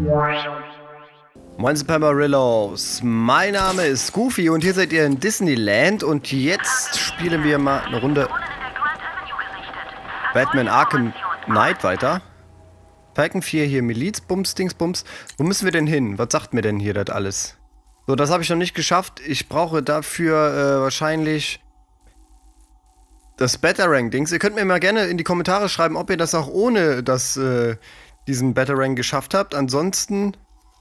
Moin Supermarillos, mein Name ist Goofy und hier seid ihr in Disneyland und jetzt spielen wir mal eine Runde Batman Arkham Knight weiter. Falcon 4 hier, Miliz, Bums, Dingsbums. Wo müssen wir denn hin? Was sagt mir denn hier das alles? So, das habe ich noch nicht geschafft. Ich brauche dafür wahrscheinlich das Batarang-Dings. Ihr könnt mir mal gerne in die Kommentare schreiben, ob ihr das auch ohne diesen Batarang geschafft habt. Ansonsten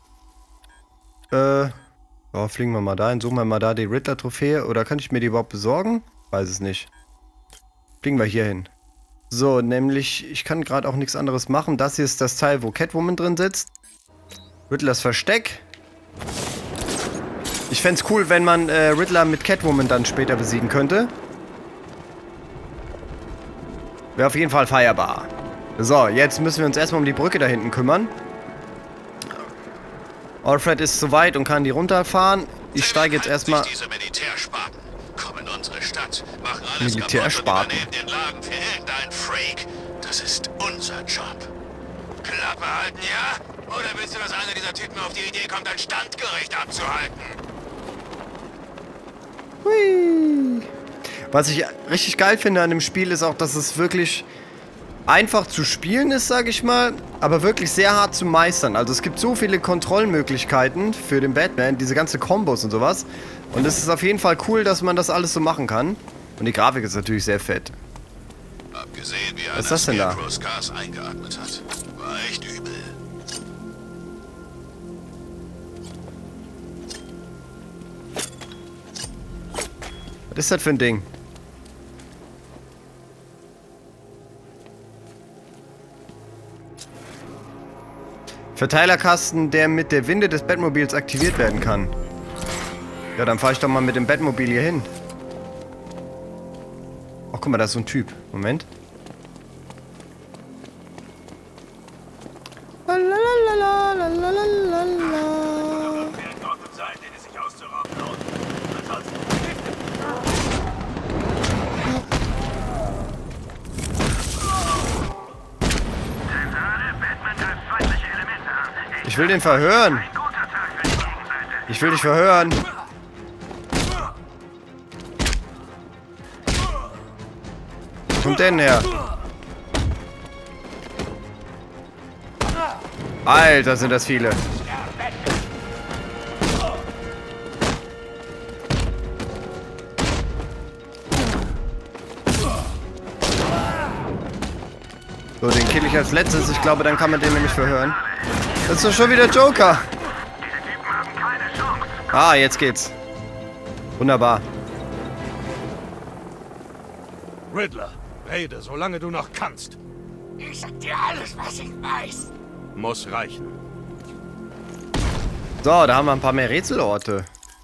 fliegen wir mal dahin, suchen wir mal da die Riddler-Trophäe. Oder kann ich mir die überhaupt besorgen? Weiß es nicht. Fliegen wir hier hin. So, nämlich, ich kann gerade auch nichts anderes machen. Das hier ist das Teil, wo Catwoman drin sitzt. Riddlers Versteck. Ich fände es cool, wenn man Riddler mit Catwoman dann später besiegen könnte. Wäre auf jeden Fall feierbar. So, jetzt müssen wir uns erstmal um die Brücke da hinten kümmern. Alfred ist soweit und kann die runterfahren. Ich steige jetzt erstmal. Militärspaten. Das ist unser Job. Klappe halten, ja? Oder willst du, dass einer dieser Typen auf die Idee kommt, ein Standgericht abzuhalten? Hui. Was ich richtig geil finde an dem Spiel ist auch, dass es wirklich einfach zu spielen ist, sag ich mal, aber wirklich sehr hart zu meistern. Also es gibt so viele Kontrollmöglichkeiten für den Batman, diese ganze Kombos und sowas. Und es ist auf jeden Fall cool, dass man das alles so machen kann. Und die Grafik ist natürlich sehr fett. Abgesehen, wie was ist das denn da? Gas eingeatmet hat. War echt übel. Was ist das für ein Ding? Verteilerkasten, der mit der Winde des Batmobils aktiviert werden kann. Ja, dann fahre ich doch mal mit dem Batmobil hier hin. Ach, guck mal, da ist so ein Typ. Moment. Ich will den verhören. Ich will dich verhören. Wo kommt der denn her? Alter, sind das viele. So, den kill ich als letztes. Ich glaube, dann kann man den nämlich verhören. Das ist doch schon wieder Joker. Ah, jetzt geht's. Wunderbar. Riddler, rede, solange du noch kannst. Ich sag dir alles, was ich weiß. Muss reichen. So, da haben wir ein paar mehr Rätselorte.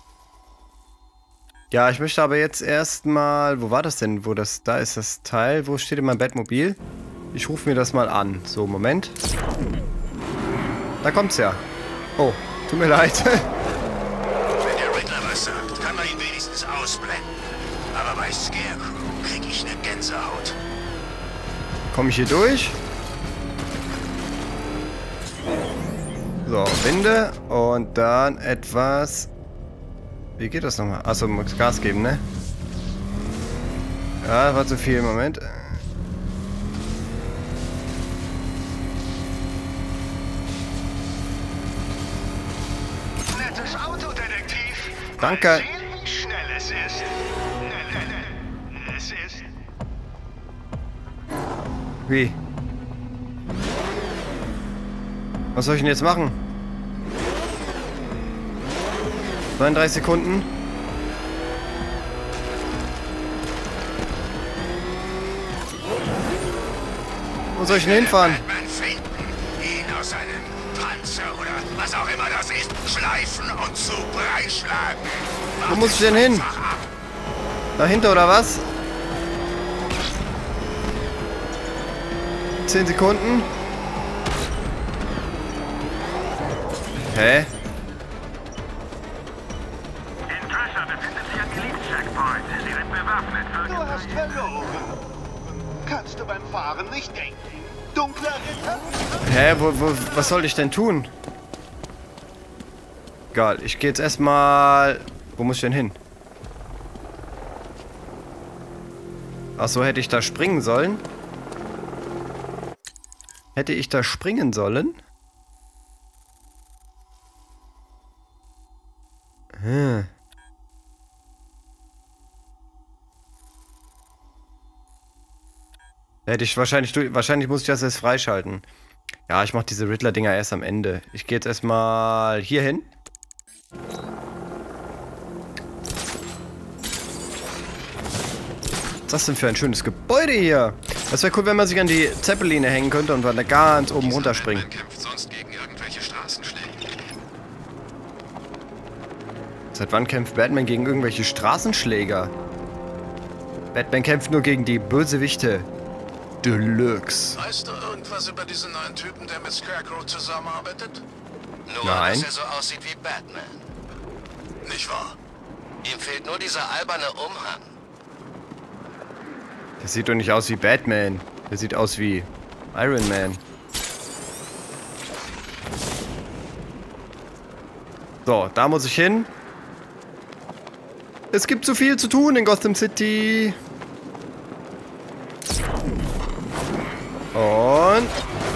Ja, ich möchte aber jetzt erstmal... Wo war das denn? Da ist das Teil. Wo steht denn mein Batmobil? Ich rufe mir das mal an. So, Moment. Da kommt's ja. Oh, tut mir leid. Wenn der Riddler was sagt, kann man ihn wenigstens ausblenden. Aber bei Scarecrow krieg ich eine Gänsehaut. Komme ich hier durch? So, Winde. Und dann etwas... Wie geht das nochmal? Achso, muss Gas geben, ne? Ja, war zu viel im Moment. Nettes Auto, Detektiv. Danke. Mal sehen, wie schnell es ist. Es ist... Wie? Was soll ich denn jetzt machen? 39 Sekunden. Wo soll ich denn hinfahren? Batman finden, ihn aus seinem Panzer oder was auch immer das ist, schleifen und zu Brei schlagen. Wo muss ich denn hin? Dahinter oder was? 10 Sekunden. Hä? In Drescher befindet sich ein Elite-Checkpoint. Sie sind bewaffnet. Du hast verloren. Kannst du beim Fahren nicht denken? Dunkler Ritter? Hä, was soll ich denn tun? Egal, ich gehe jetzt erstmal... Wo muss ich denn hin? Achso, hätte ich da springen sollen? Hätte ich da springen sollen? Hm. Hätte ich wahrscheinlich muss ich das erst freischalten. Ja, ich mache diese Riddler-Dinger erst am Ende. Ich gehe jetzt erstmal hier hin. Was ist das denn für ein schönes Gebäude hier? Das wäre cool, wenn man sich an die Zeppeline hängen könnte und dann da ganz oben runterspringen. Batman kämpft sonst gegen irgendwelche Straßenschläge. Seit wann kämpft Batman gegen irgendwelche Straßenschläger? Batman kämpft nur gegen die Bösewichte. Deluxe. Weißt du irgendwas über diesen neuen Typen, der mit Scarecrow zusammenarbeitet? Nur, Nein. dass er so aussieht wie Batman. Nicht wahr? Ihm fehlt nur dieser alberne Umhang. Der sieht doch nicht aus wie Batman. Der sieht aus wie Iron Man. So, da muss ich hin. Es gibt zu viel zu tun in Gotham City. Und...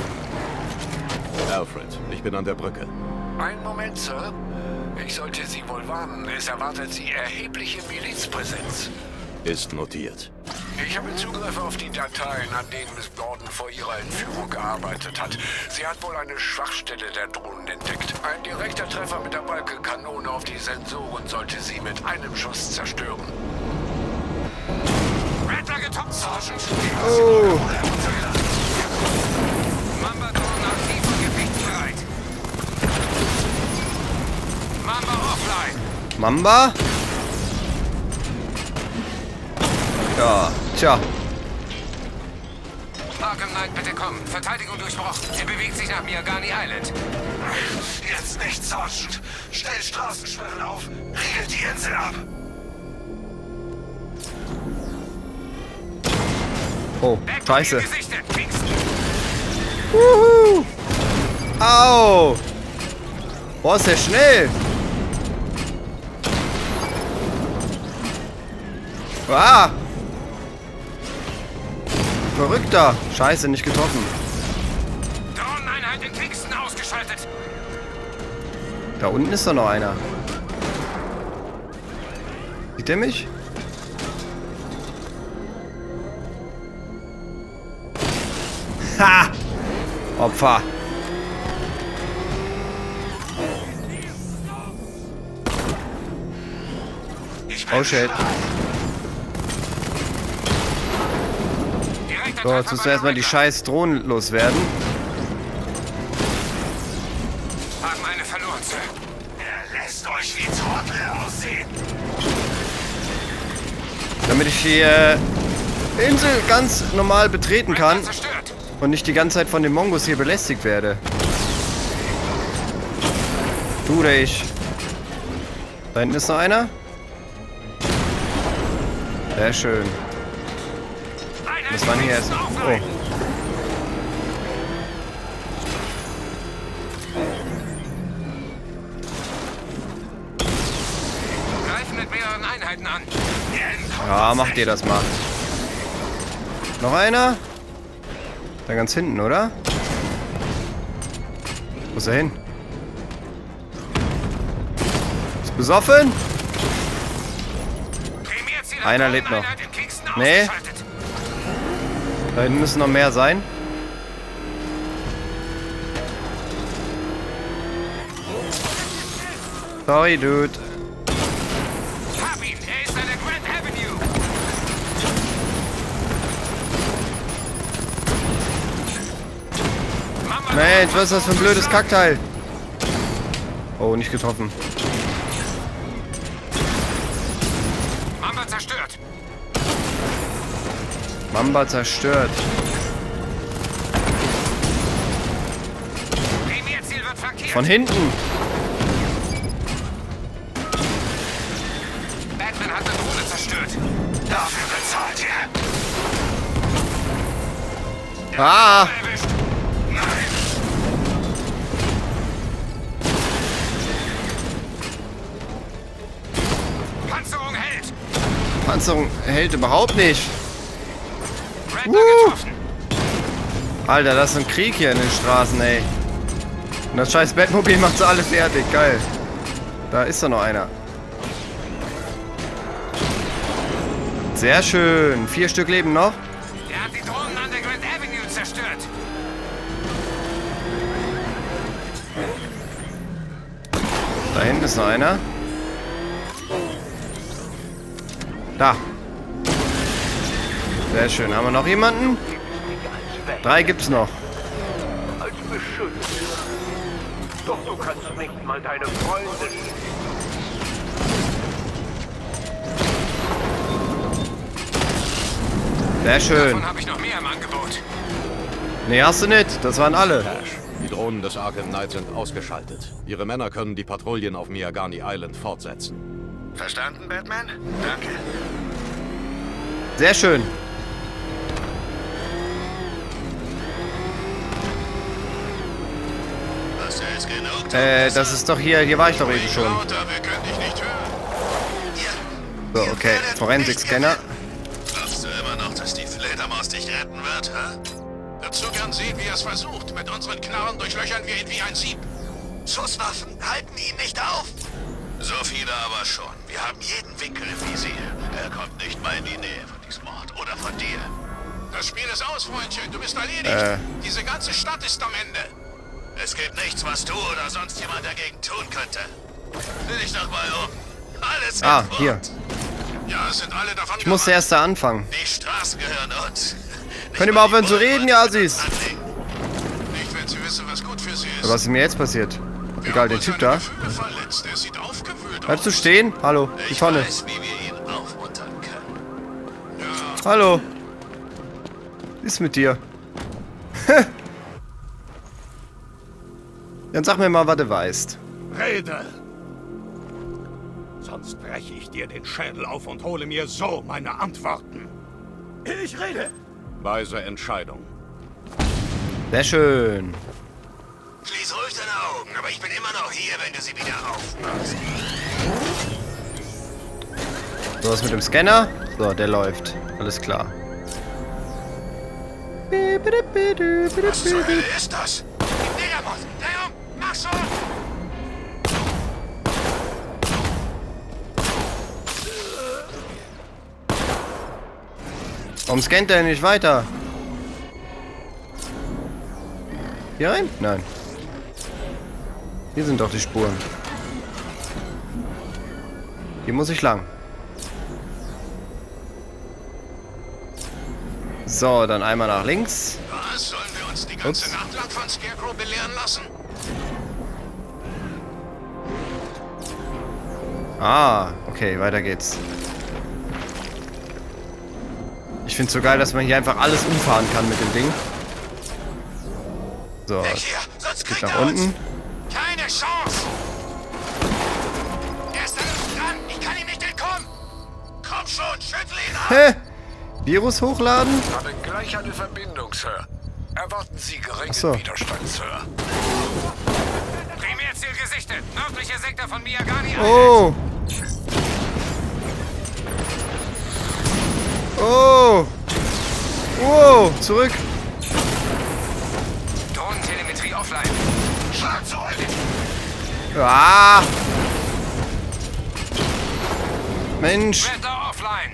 Alfred, ich bin an der Brücke. Einen Moment, Sir. Ich sollte Sie wohl warnen. Es erwartet Sie erhebliche Milizpräsenz. Ist notiert. Ich habe Zugriff auf die Dateien, an denen Miss Gordon vor ihrer Entführung gearbeitet hat. Sie hat wohl eine Schwachstelle der Drohnen entdeckt. Ein direkter Treffer mit der Balkenkanone auf die Sensoren sollte sie mit einem Schuss zerstören. Rattler getoppt, Sergeant. Oh. Mamba-Drohnen aktiv und gefechtsbereit. Mamba offline. Mamba? Ja, tja. Arkham Knight, bitte kommen. Verteidigung durchbrochen. Er bewegt sich nach Miagani Island. Jetzt nicht, Sergeant. Stell Straßensperren auf. Riegelt die Insel ab. Oh, scheiße. Gesichtet. Kingston. Wuhu. Au. Boah, ist der schnell. Ah. Verrückter. Scheiße, nicht getroffen. Drohneneinheit in Kingston ausgeschaltet. Da unten ist doch noch einer. Sieht der mich? Ha! Opfer. Oh shit. So, jetzt müssen wir erstmal die scheiß Drohnen loswerden. Haben eine verloren, Sir. Er lässt euch wie Trottel aussehen. Damit ich die Insel ganz normal betreten kann Zerstört. und nicht die ganze Zeit von den Mongos hier belästigt werde. Du oder ich. Da hinten ist noch einer. Sehr schön. Was waren hier erst? Oh. Greifen mit mehreren Einheiten an. Ja, macht ihr das mal. Noch einer? Da ganz hinten, oder? Wo ist er hin? Ist besoffen? Primärziel Einer lebt noch. Drohneneinheit in Kingston Nee. ausgeschaltet. Da hinten müssen noch mehr sein. Sorry, Dude. Hab ihn. Er ist an der Grand Avenue. Mamba Mensch, was ist das für ein blödes Kackteil? Oh, nicht getroffen. Mamba zerstört. Mamba zerstört. Primärziel wird flankiert. Von hinten. Batman hat eine Drohne zerstört. Dafür bezahlt ihr. Ah! Erwischt. Panzerung hält überhaupt nicht. Riddler getroffen. Alter, das ist ein Krieg hier in den Straßen, ey. Und das scheiß Batmobil macht sie alle fertig. Geil. Da ist doch noch einer. Sehr schön. 4 Stück leben noch. Er hat die Drohnen an der Grand Avenue zerstört. Da hinten ist noch einer. Da. Sehr schön. Haben wir noch jemanden? 3 gibt's noch. Als Beschützer. Doch du kannst nicht mal deine Freunde schützen. Sehr schön. Davon habe ich noch mehr im Angebot. Nee, hast du nicht. Das waren alle. Die Drohnen des Arkham Knight sind ausgeschaltet. Ihre Männer können die Patrouillen auf Miagani Island fortsetzen. Verstanden, Batman? Danke. Sehr schön. Hast du jetzt genug? Das ist doch hier. Hier war ich doch eben schon. Lauter, wir können dich nicht hören. So, okay. Forensik-Scanner. Glaubst du immer noch, dass die Fledermaus dich retten wird, hä? Dazu gern sehen, wie er es versucht. Mit unseren Knarren durchlöchern wir ihn wie ein Sieb. Schusswaffen halten ihn nicht auf. So viele aber schon. Wir haben jeden Winkel im Visier. Er kommt nicht mal in die Nähe von diesem Ort oder von dir. Das Spiel ist aus, Freundchen. Du bist erledigt. Diese ganze Stadt ist am Ende. Es gibt nichts, was du oder sonst jemand dagegen tun könnte. Sieh dich doch mal um. Alles Ah, hier. Ja, es sind alle davon. Ich musste erst da anfangen. Die Straßen gehören uns. Könnt ihr mal aufhören zu reden, ja, Assis? Nicht, wenn sie wissen, was gut für sie ist. Was ist mir jetzt passiert? Egal, der Typ da. Verletzt. Er sieht aufgewühlt Bleibst du stehen? Hallo, die Ich Tonne. weiß, wie wir ihn aufmuntern können. Hallo. Was ist mit dir? Dann sag mir mal, was du weißt. Rede! Sonst breche ich dir den Schädel auf und hole mir so meine Antworten. Ich rede! Weise Entscheidung. Sehr schön. Schließ ruhig deine Augen, aber ich bin immer noch hier, wenn du sie wieder aufmachst. So, was mit dem Scanner? So, der läuft. Alles klar. Was zur Hölle ist das? Die Fledermaus! Leon, mach schon! Warum scannt der nicht weiter? Hier rein? Nein. Hier sind doch die Spuren. Hier muss ich lang. So, dann einmal nach links. Was? Sollen wir uns die ganze Nacht lang von Scarecrow belehren lassen? Ah, okay, weiter geht's. Ich find's so geil, dass man hier einfach alles umfahren kann mit dem Ding. So, Weg hier, sonst geht kriegt nach er uns. unten. Keine Chance! Er ist da dran! Ich kann ihm nicht entkommen! Komm schon, schüttel ihn ab! Hä? Virus hochladen? Habe gleich eine Verbindung, Sir. Erwarten Sie geringen so. Widerstand, Sir. Primärziel gesichtet. Nördlicher Sektor von Miagani Island. Oh! Oh! Oh! Zurück! Drohnentelemetrie offline. Schlag zurück! Ah! Mensch! Riddler offline.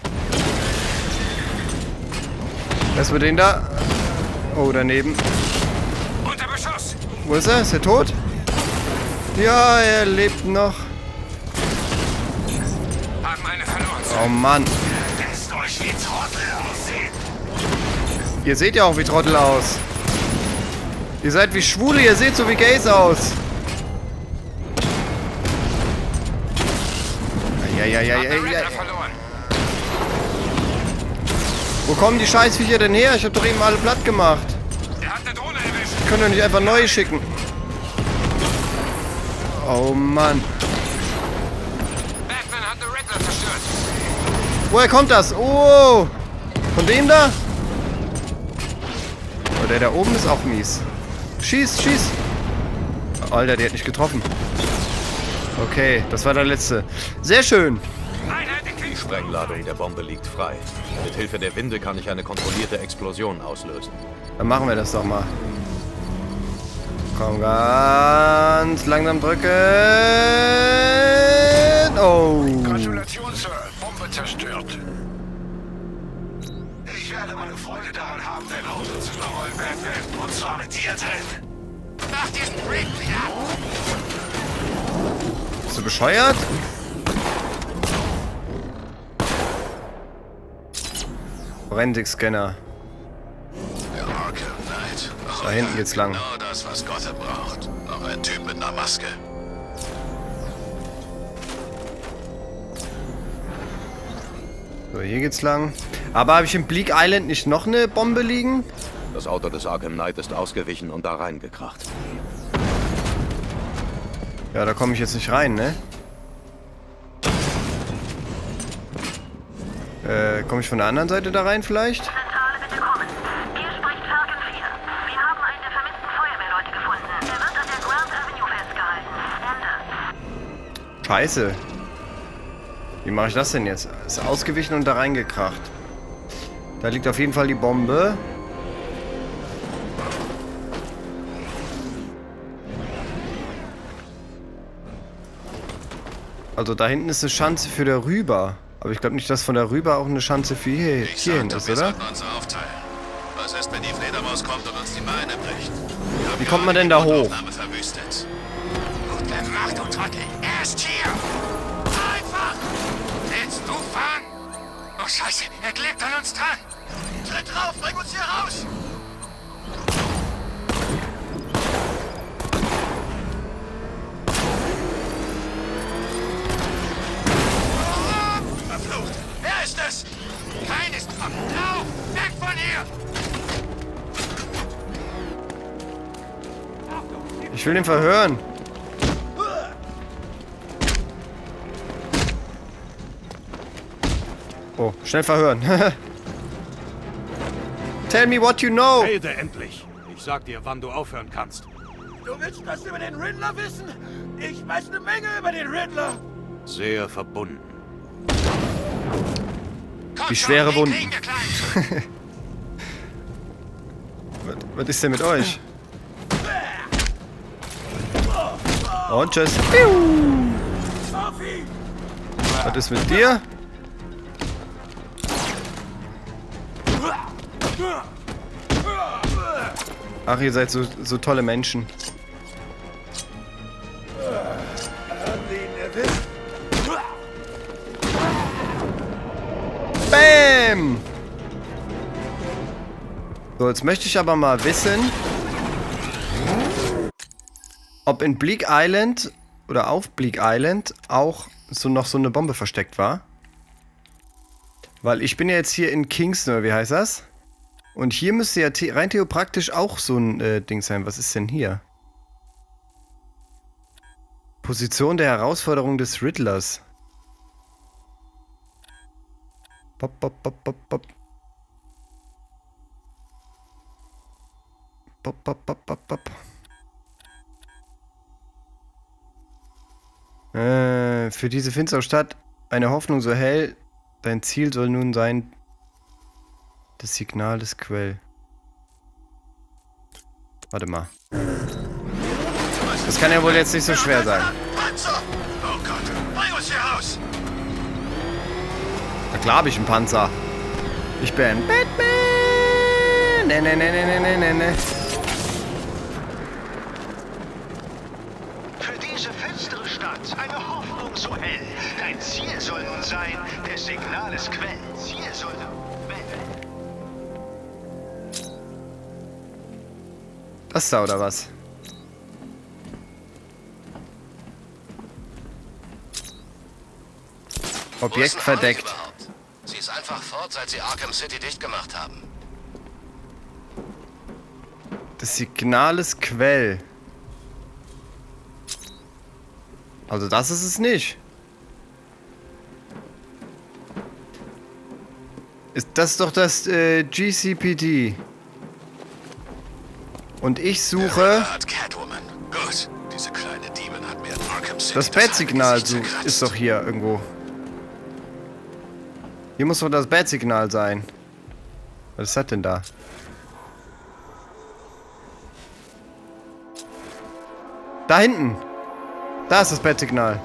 Lass mal den da. Oh, daneben. Unter Beschuss. Wo ist er? Ist er tot? Ja, er lebt noch. Haben eine verloren. Oh Mann. Lässt euch wie Trottel aussehen! Ihr seht ja auch wie Trottel aus. Ihr seid wie Schwule, ihr seht so wie Gays aus. Ja. Riddler verloren. Wo kommen die Scheißviecher denn her? Ich hab doch eben alle platt gemacht. Er hat eine Drohne erwischt. Wir können doch nicht einfach neue schicken. Oh Mann. Batman hat eine Riddler zerstört. Woher kommt das? Oh! Von dem da? Oh, der da oben ist auch mies. Schieß, schieß! Alter, der hat nicht getroffen. Okay, das war der letzte. Sehr schön. Einheit in Die Sprengladung der Bombe liegt frei. Mit Hilfe der Winde kann ich eine kontrollierte Explosion auslösen. Dann machen wir das doch mal. Komm, ganz langsam drücken. Oh. Gratulation, Sir. Bombe zerstört. Ich werde meine Freude daran haben, dein Auto zu überrollen, Batman. Und zwar mit dir drin. Mach diesen Ridley ab! Bist du bescheuert? Forensik-Scanner. Der Arkham Knight. Da hinten geht's lang. Genau das, was Gotham braucht. Noch ein Typ mit einer Maske. So, hier geht's lang. Aber habe ich in Bleak Island nicht noch eine Bombe liegen? Das Auto des Arkham Knight ist ausgewichen und da reingekracht. Ja, da komme ich jetzt nicht rein, ne? Komme ich von der anderen Seite da rein vielleicht? Zentrale, bitte kommen. Hier spricht Falcon 4. Wir haben einen der vermissten Feuerwehrleute gefunden. Er wird an der Grand Avenue festgehalten. Ende. Scheiße. Wie mache ich das denn jetzt? Ist ausgewichen und da reingekracht. Da liegt auf jeden Fall die Bombe. Also da hinten ist eine Schanze für darüber. Aber ich glaube nicht, dass von darüber auch eine Schanze für hierhin ist, wir oder? sollten uns aufteilen. Was ist, wenn die Fledermaus kommt und uns die Beine bricht? Wie kommt man denn da hoch? Verwüstet. Gut gemacht, du Trottel. Er ist hier. Einfach. Willst du fahren? Oh, Scheiße. Er klebt an uns dran. Tritt drauf, bring uns hier raus. Verflucht. Wer ist es? Keines kommt. Lauf. Weg von hier. Ich will den verhören. Oh, schnell verhören. Tell me what you know. Rede endlich! Ich sag dir, wann du aufhören kannst. Du willst was über den Riddler wissen? Ich weiß eine Menge über den Riddler. Sehr verbunden. Wie schwere Wunden. Was ist denn mit euch? Und tschüss. Was ist mit dir? Ach, ihr seid so tolle Menschen. Bam! So, jetzt möchte ich aber mal wissen, ob in Bleak Island oder auf Bleak Island auch noch so eine Bombe versteckt war. Weil ich bin ja jetzt hier in Kingston, oder wie heißt das? Und hier müsste ja rein theoretisch auch so ein Ding sein. Was ist denn hier? Position der Herausforderung des Riddlers. Pop, pop, pop, pop, pop. Pop, pop, pop, pop, pop. Für diese finstere Stadt eine Hoffnung so hell. Dein Ziel soll nun sein, das Signal des Quell. Warte mal. Das kann ja wohl jetzt nicht so schwer sein. Oh Gott, bring uns hier raus. Na klar habe ich einen Panzer. Ich bin Batman. Ne. Für diese finstere Stadt eine Hoffnung so hell. Dein Ziel soll nun sein, der Signal des Quell. Ziel soll Das da oder was? Objekt verdeckt. Sie ist einfach fort, seit sie Arkham City dicht gemacht haben. Das Signal des Quell. Also das ist es nicht. Das ist doch das GCPD. Und ich suche... Hat Catwoman. Gut. Diese kleine Demon hat mir in Arkham City Das Bat-Signal Gesicht zerkratzt. ist doch hier irgendwo. Hier muss doch das Bat-Signal sein. Was ist das denn da? Da hinten. Da ist das Bat-Signal.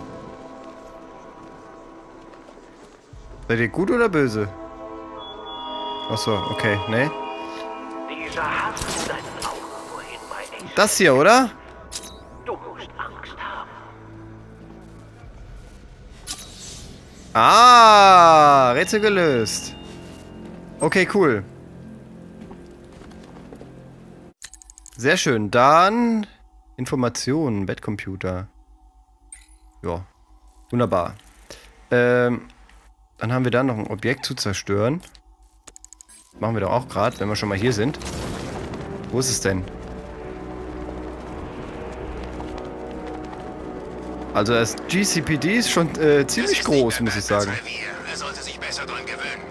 Seid ihr gut oder böse? Achso, okay, ne? Dieser Hass in deinen Augen vorhin bei echt. Das hier, oder? Du musst Angst haben. Ah, Rätsel gelöst. Okay, cool. Sehr schön. Dann Informationen, Bettcomputer. Ja, wunderbar. Dann haben wir da noch ein Objekt zu zerstören. Machen wir doch auch gerade, wenn wir schon mal hier sind. Wo ist es denn? Also das GCPD ist schon ziemlich groß, muss ich sagen. Er sollte sich besser dran gewöhnen.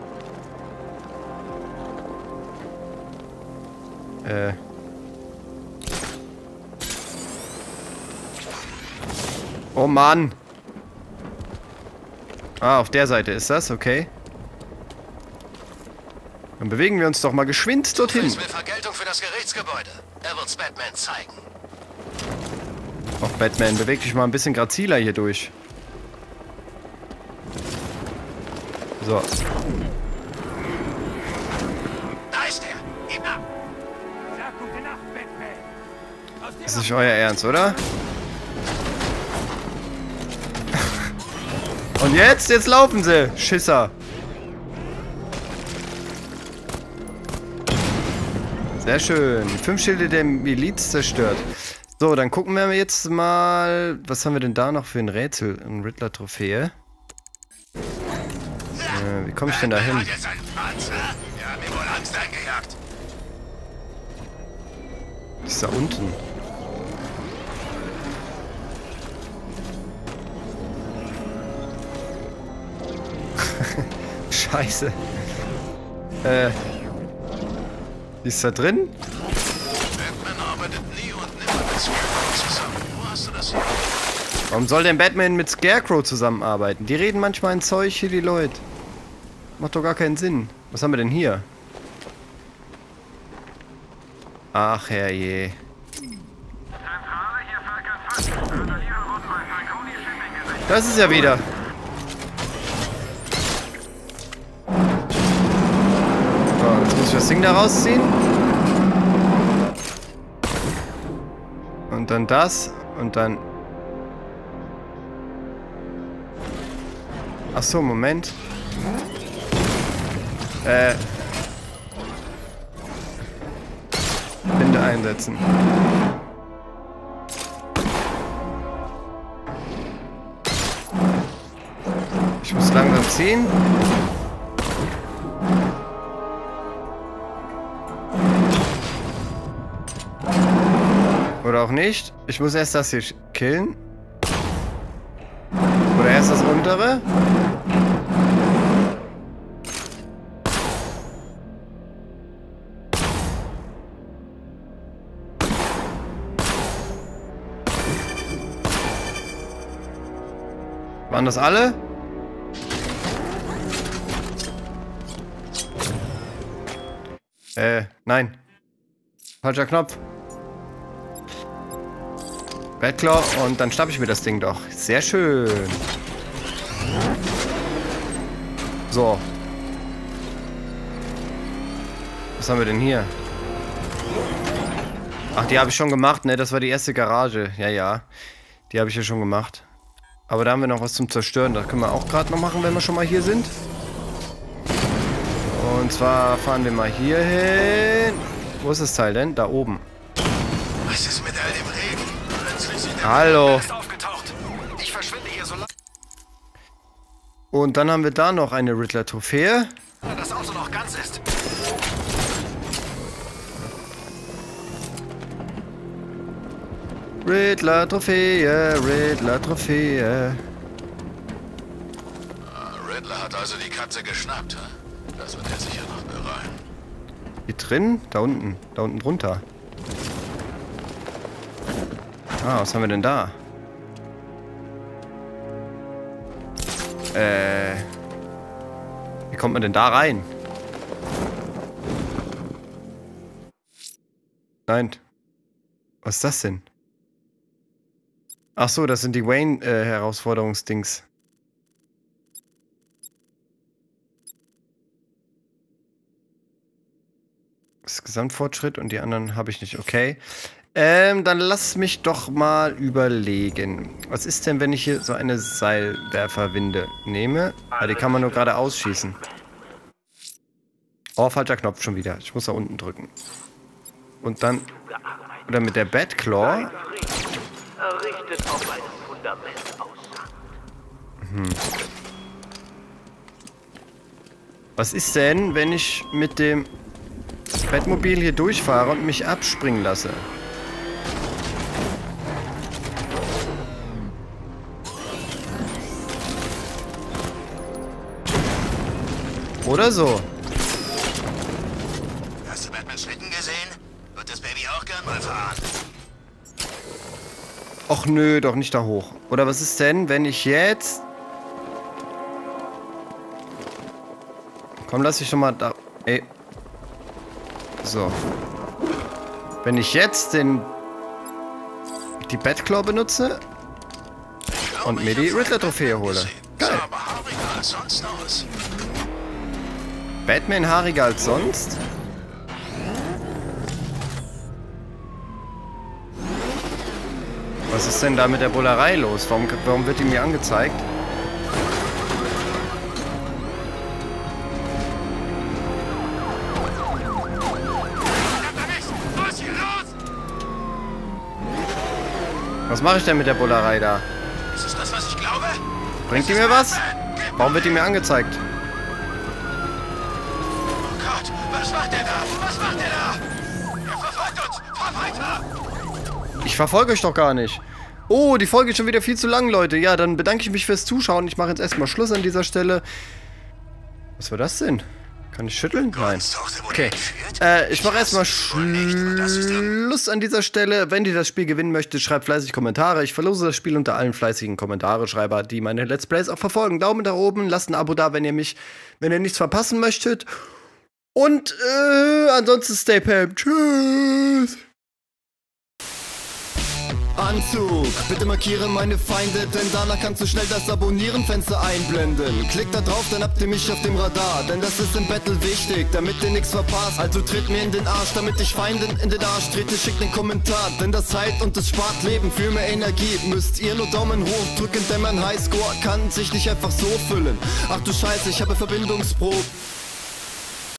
Oh Mann. Ah, auf der Seite ist das, okay. Dann bewegen wir uns doch mal geschwind dorthin. Ich will Vergeltung für das Gerichtsgebäude. Er wird's Batman zeigen. Ach, Batman, beweg dich mal ein bisschen graziler hier durch. So. Da ist er. Ihm ab. Sag gute Nacht, Batman. Das ist nicht euer Ernst, oder? Und jetzt? Jetzt laufen sie, Schisser. Sehr schön. 5 Schilde der Miliz zerstört. So, dann gucken wir jetzt mal... Was haben wir denn da noch für ein Rätsel? Ein Riddler-Trophäe. Wie komme ich denn da hin? Hat jetzt einen Panzer? Ja, mir wohl Angst eingejagt. Ist da unten. Scheiße. Die ist da drin? Batman arbeitet nie und nimmer mit Scarecrow zusammen. Wo hast du das hier? Warum soll denn Batman mit Scarecrow zusammenarbeiten? Die reden manchmal ein Zeug hier, die Leute. Macht doch gar keinen Sinn. Was haben wir denn hier? Ach, herrje. Das ist ja wieder. So, jetzt muss ich das Ding da rausziehen. Und dann das. Und dann... Ach so, Moment. Binde einsetzen. Ich muss langsam ziehen. Oder auch nicht. Ich muss erst das hier killen. Oder erst das untere. Waren das alle? Nein. Falscher Knopf. Batclaw und dann schnapp ich mir das Ding doch. Sehr schön. So. Was haben wir denn hier? Ach, die habe ich schon gemacht, ne? Das war die erste Garage. Ja, ja. Die habe ich ja schon gemacht. Aber da haben wir noch was zum Zerstören. Das können wir auch gerade noch machen, wenn wir schon mal hier sind. Und zwar fahren wir mal hier hin. Wo ist das Teil denn? Da oben. Was ist mit all dem Regen? Plötzlich sind Hallo. aufgetaucht. Ich verschwinde hier so lange, Und dann haben wir da noch eine Riddler-Trophäe. das Auto noch ganz ist. Riddler-Trophäe, Riddler-Trophäe. Riddler hat also die Katze geschnappt, hä? Das wird er sicher noch bereuen. Hier drin? Da unten drunter. Ah, was haben wir denn da? Wie kommt man denn da rein? Nein. Was ist das denn? Ach so, das sind die Wayne-Herausforderungsdings. Das Gesamtfortschritt und die anderen habe ich nicht. Okay. Dann lass mich doch mal überlegen. Was ist denn, wenn ich hier so eine Seilwerferwinde nehme? Ah, die kann man nur gerade ausschießen. Oh, falscher Knopf schon wieder. Ich muss da unten drücken. Und dann... Oder mit der Batclaw. Errichtet auf einem Fundament aus. Was ist denn, wenn ich mit dem Batmobil hier durchfahre und mich abspringen lasse? Oder so. Hast du Batmans Schlitten gesehen? Wird das Baby auch gern mal fahren? Och nö, doch nicht da hoch. Oder was ist denn, wenn ich jetzt... Komm, lass ich schon mal da... Ey. So. Wenn ich jetzt die Batclaw benutze und mir die Riddler-Trophäe hole. Geil. Aber haariger als sonst aus. Batman haariger als sonst? Was ist denn da mit der Bullerei los? Warum wird die mir angezeigt? Was mache ich denn mit der Bullerei da? Ist es das, was ich glaube? Bringt die mir was? Warum wird die mir angezeigt? Oh Gott, was macht der da? Was macht der da? Er verfolgt uns! Fahr weiter! Ich verfolge euch doch gar nicht. Oh, die Folge ist schon wieder viel zu lang, Leute. Ja, dann bedanke ich mich fürs Zuschauen. Ich mache jetzt erstmal Schluss an dieser Stelle. Was war das denn? Kann ich schütteln? Nein. Okay. Ich mache erstmal Schluss an dieser Stelle. Wenn ihr das Spiel gewinnen möchtet, schreibt fleißig Kommentare. Ich verlose das Spiel unter allen fleißigen Kommentare-Schreiber, die meine Let's Plays auch verfolgen. Daumen nach oben, lasst ein Abo da, wenn ihr nichts verpassen möchtet. Und ansonsten stay pam. Tschüss. Anzug, bitte markiere meine Feinde, denn danach kannst du schnell das Abonnieren-Fenster einblenden. Klickt da drauf, dann habt ihr mich auf dem Radar, denn das ist im Battle wichtig, damit ihr nichts verpasst. Also tritt mir in den Arsch, damit ich Feinden in den Arsch trete, schickt den Kommentar, denn das heilt und es spart Leben. Für mehr Energie müsst ihr nur Daumen hoch drücken, denn mein Highscore kann sich nicht einfach so füllen. Ach du Scheiße, ich habe Verbindungsprobe.